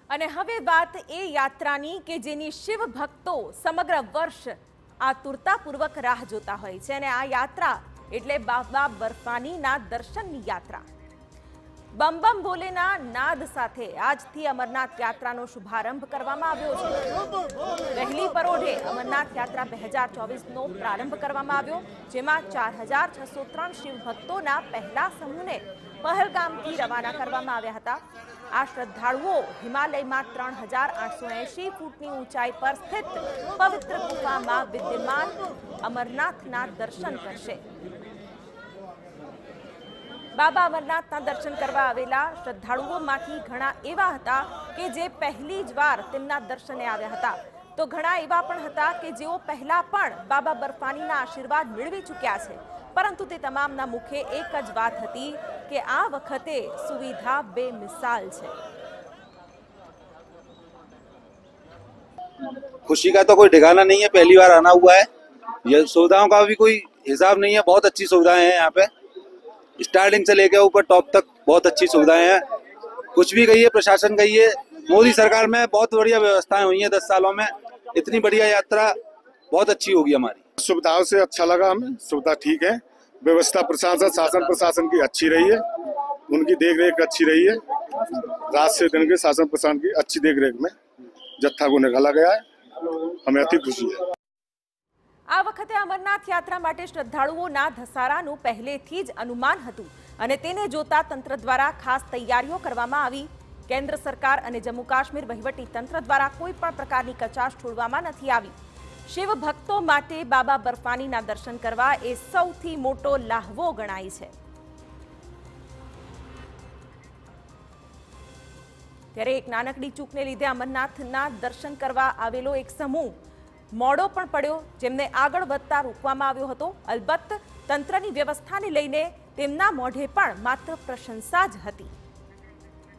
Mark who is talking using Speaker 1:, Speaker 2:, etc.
Speaker 1: અને હવે વાત એ યાત્રાની કે જેની શિવ ભક્તો સમગ્ર વર્ષ આતુરતાપૂર્વક રાહ જોતા હોય છે અને આ યાત્રા એટલે બાબા બર્ફાનીના દર્શનની યાત્રા। બમ બમ ભોલેના નાદ સાથે આજથી અમરનાથ યાત્રાનો શુભારંભ કરવામાં આવ્યો છે। વહેલી પરોઢે અમરનાથ યાત્રા 2024નો પ્રારંભ કરવામાં આવ્યો, જેમાં 4603 શિવ ભક્તોના પહેલા સમૂહને પહેલગામથી રવાના કરવામાં આવ્યા હતા। આ શ્રદ્ધાળુઓ હિમાલયમાં 3880 ફૂટની ઊંચાઈ પર સ્થિત પવિત્ર ગુફામાં વિદ્યમાન અમરનાથના દર્શન કરશે। બાબા અમરનાથના દર્શન કરવા આવેલા શ્રદ્ધાળુઓમાંથી ઘણા એવા હતા કે જે પહેલી જ વાર તેમના દર્શને આવ્યા હતા, તો ઘણા એવા પણ હતા કે જેઓ પહેલા પણ બાબા બર્ફાનીના આશીર્વાદ મેળવી ચૂક્યા છે, પરંતુ તે તમામના મુખે એક જ વાત હતી કે આ વખતે સુવિધા બેમિસાલ છે।
Speaker 2: खुशी का तो कोई ठिकाना नहीं है, पहली बार आना हुआ है। ये सुविधाओं का भी कोई हिसाब नहीं है, बहुत अच्छी सुविधाएं हैं यहाँ पे, स्टार्टिंग से लेकर ऊपर टॉप तक बहुत अच्छी सुविधाएं हैं। कुछ भी कहिए, प्रशासन कहिए, मोदी सरकार में बहुत बढ़िया व्यवस्थाएं हुई हैं 10 सालों में। इतनी बढ़िया यात्रा बहुत अच्छी होगी हमारी।
Speaker 3: सुविधाओं से अच्छा लगा हमें, सुविधा ठीक है, व्यवस्था प्रशासन शासन प्रशासन की अच्छी रही है, उनकी देख रेख अच्छी रही है। रात से दिन के शासन प्रशासन की अच्छी देख रेख में जत्था को निकाला गया है, हमें अति खुशी है।
Speaker 1: આ વખતે અમરનાથ યાત્રા માટે શ્રદ્ધાળુઓના ધસારાનું પહેલેથી જ અનુમાન હતું અને તેને જોતા તંત્ર દ્વારા ખાસ તૈયારીઓ કરવામાં આવી। કેન્દ્ર સરકાર અને જમ્મુ કાશ્મીર વહીવટી તંત્ર દ્વારા કોઈ પણ પ્રકારની કચાશ છોડવામાં નથી આવી। શિવ ભક્તો માટે બાબા બર્ફાનીના દર્શન કરવા એ સૌથી મોટો લાહવો ગણાય છે। ત્યારે એક નાનકડી ચૂકને લીધે અમરનાથના દર્શન કરવા આવેલો એક સમૂહ મોડો પણ પડ્યો, જેમને આગળ વધતા રોકવામાં આવ્યો હતો। અલબત્ત તંત્રની વ્યવસ્થાને લઈને તેમના મોઢે પણ માત્ર પ્રશંસા જ હતી।